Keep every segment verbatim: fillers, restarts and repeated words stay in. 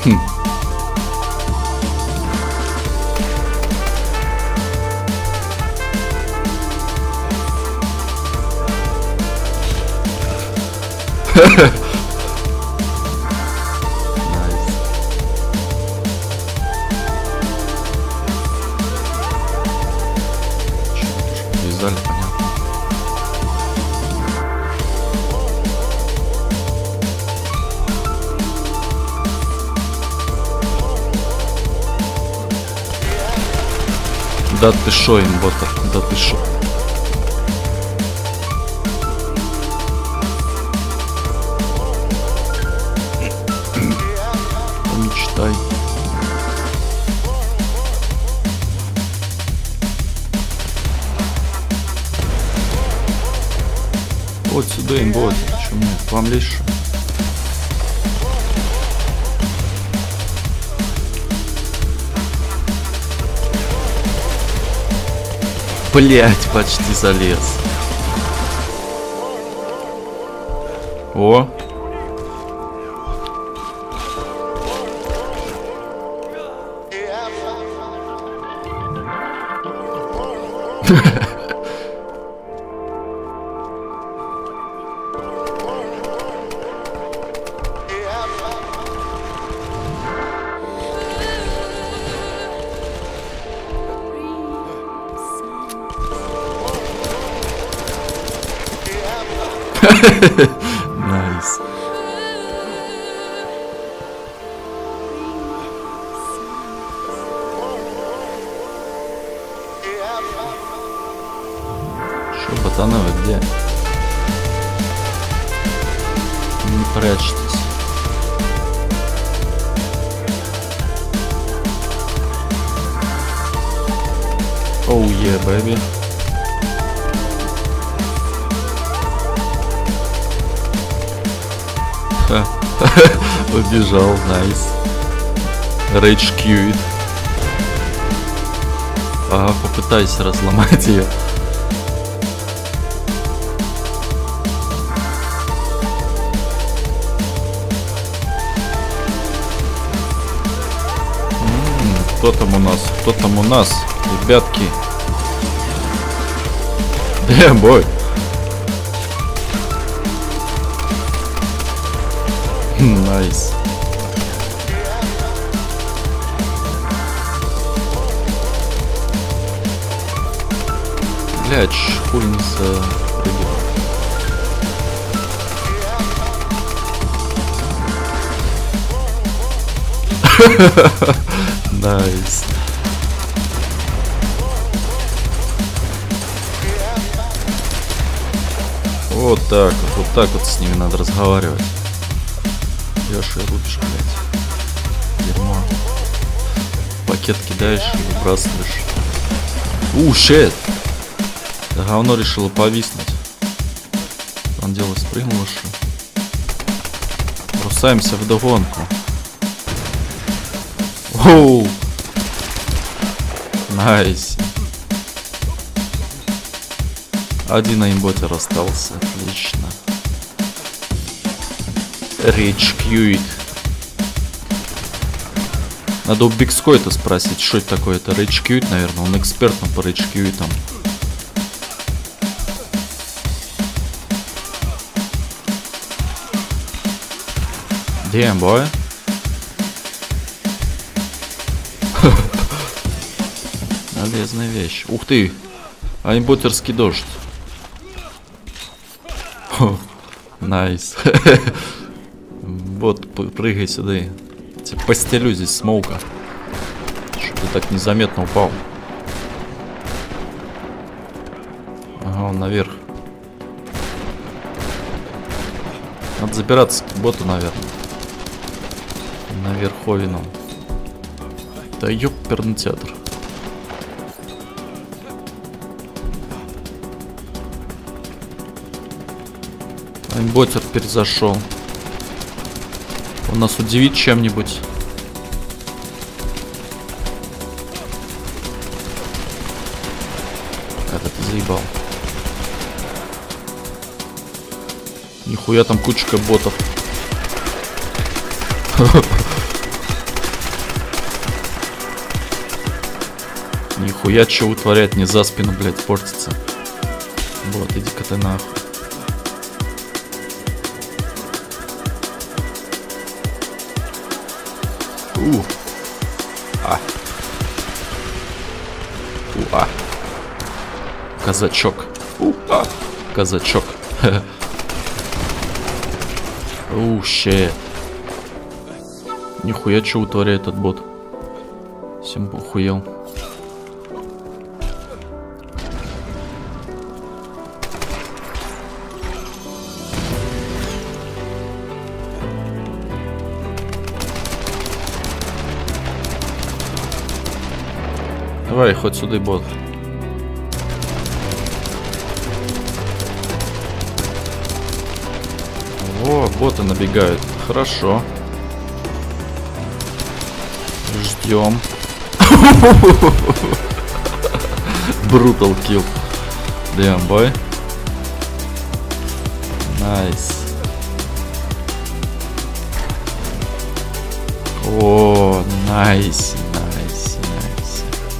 Хм. Вязали, понятно. Да ты шо, имбота, да ты шо. Мечтай. Вот сюда имбот, почему нет? Вам лишь. Блять, почти залез. О. Найс. Шо, пацаны, вы где? Не прячьтесь. Оу, е, бэби. Убежал, найс. Рейдж кьюит. Ага, попытайся разломать ее. М-м, кто там у нас? Кто там у нас? Ребятки. Damn, boy. Найс. Блядь, хуй не запрыгивал. Найс. Вот так вот, вот так вот с ними надо разговаривать. Идешь и рубишь, блядь. Дерьмо. Пакет кидаешь и выбрасываешь. У, щет! Да говно решило повиснуть. Он дело спрыгнуло, что. Бросаемся в догонку. Оу! Найс. Один аимботер остался. Отлично. Рейдж кьюит. Надо у Бигскойта спросить, что это такое. Это Рейдж кьюит, наверное. Он экспертом по Рейдж кьюитам. Damn, boy. Полезная вещь. Ух ты! Аимботерский дождь. Найс. Вот, прыгай сюда. Я постелю здесь смоука. Что ты так незаметно упал? Ага, он наверх. Надо забираться к боту, наверное. Наверховину. Да ёперный театр. Аимботер перезашел. Он нас удивит чем-нибудь. Это ты заебал. Нихуя там кучка ботов. Нихуя, что вытворяет, не за спину, блядь, портится. Вот, иди-ка ты нахуй. У. А. У-а. Казачок. У-а. Казачок. Оу, щет. Нихуя, что утворяет этот бот. Всем охуел. Давай, хоть сюда, бот. О, боты набегают. Хорошо. Ждем. Брутал килл. Damn, boy. Найс. О, найс, найс, найс.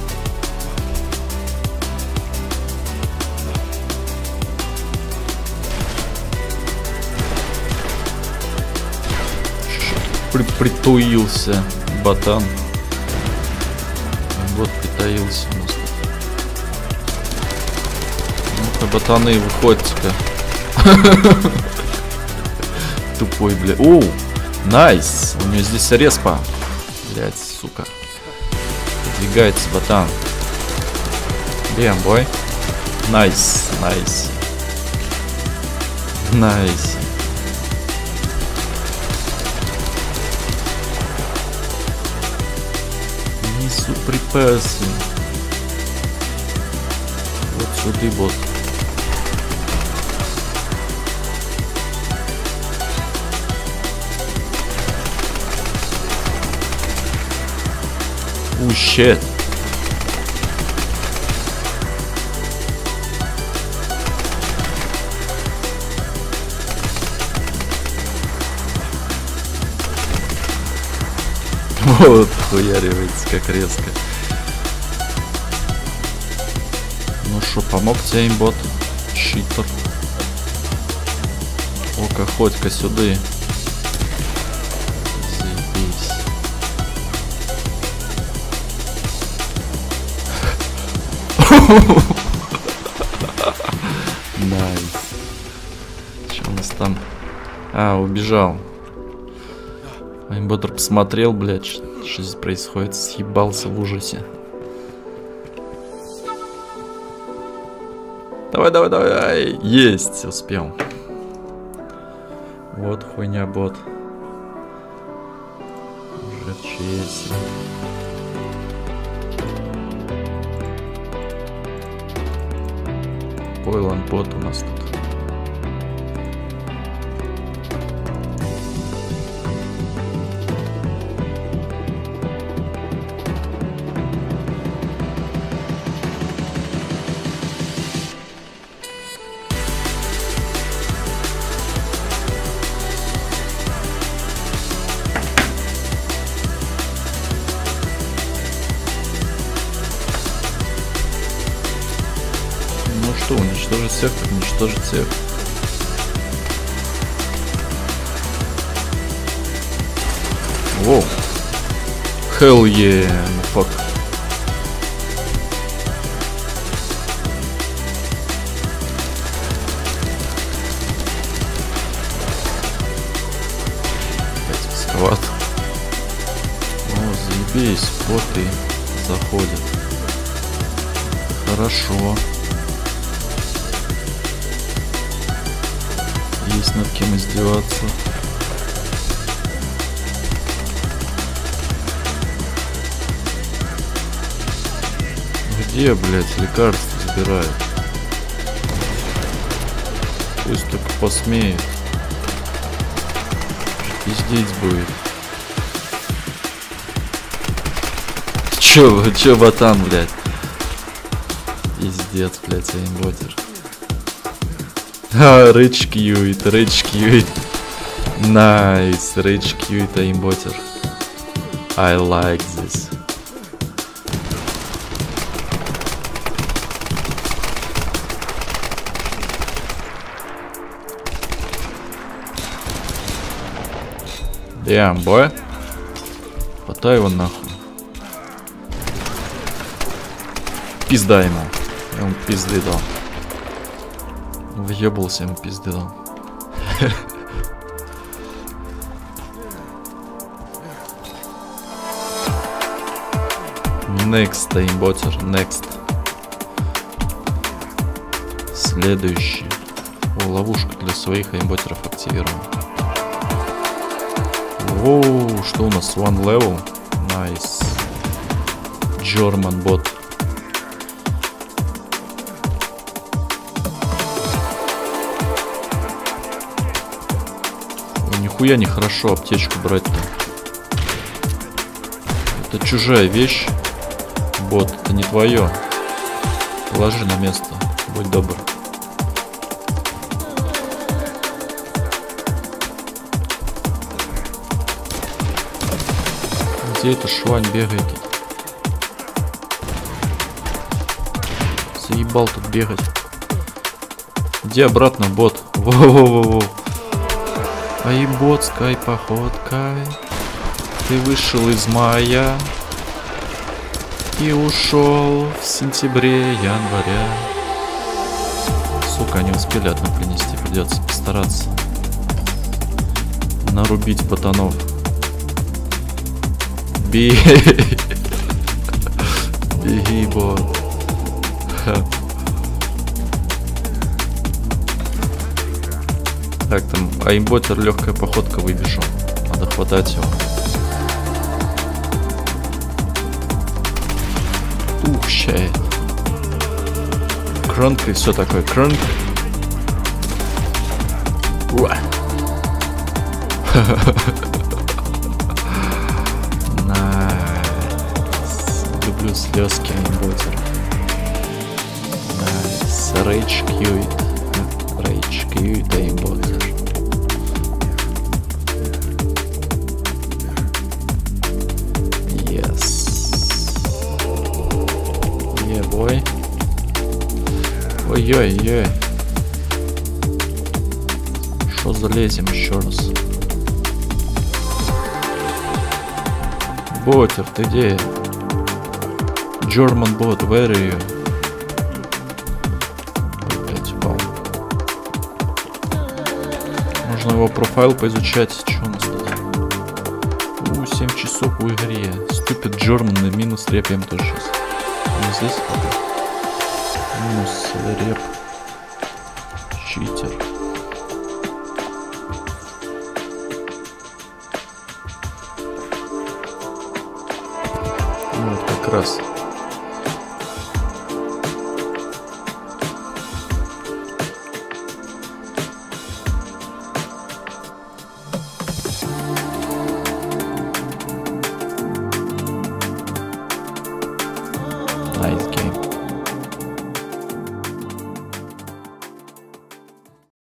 При притуился ботан. Вот притаился у нас тут. Ну-ка, ботаны, выходите-ка. Тупой, бля. Оу, найс. У него здесь респа. Блять, сука. Подвигается ботан. Damn, boy. Найс, найс. Найс. Несу припасы. Вот сюда, бот. Oh shit. Вот, хуяривается как резко. Ну шо, помог тебе имбот? Читер. О-ка, хоть-ка сюда. Заебись. Найс. Что у нас там? А, убежал. Имботер посмотрел, блядь, что, что здесь происходит. Съебался в ужасе. Давай, давай, давай. Есть, успел. Вот хуйня бот. Уже в честь. Пойлан бот у нас тут. Что, уничтожить всех, так уничтожить всех. Воу. Hell yeah, fuck. Опять экскаватор. О, заебись, боты заходят. Хорошо. Есть над кем издеваться. Где, блядь, лекарства забирают? Пусть только посмеет. Пиздеть будет. Чё, чё, ботан, блядь? Пиздец, блядь, аимботер. А, рейдж кьюит, рейдж кьюит. Найс, рейдж кьюит аимботер. I like this. Damn, boy. Хватай его нахуй. Пизда ему. Я ему пизды дал. Въебался, ему пизды дал. Next, таймботер, next. Следующий. О, ловушка для своих аймботеров активирована. Воу, что у нас? One level. Nice. German bot. Ой, нихуя не хорошо аптечку брать-то. Это чужая вещь. Бот, это не твое. Положи на место. Будь добр. Где эта швань бегает тут? Заебал тут бегать. Иди обратно, бот. Воу-воу-воу. Ай, ботской походкой ты вышел из мая и ушел в сентябре, января. Сука, не успели одну принести, придется постараться нарубить ботанов. Беги, беги, бот. Так, там аймботер, легкая походка, выбежал. Надо хватать его. Ух, щай. Кронк и все такое. Кронк. Уа. Найс. Люблю слезки аймботер. Найс. Рейдж кьюит. Рейдж кьюит аймботер. Ой. Ой-ой-ой. Шо залезем еще раз? Ботер, ты где? German bot, where are you? Опять упал. Можно его профайл поизучать. Что у нас тут? У, семь часов в игре. Stupid German на минус репаем тоже сейчас. Не здесь пока. Минус реп. Читер. Вот как раз.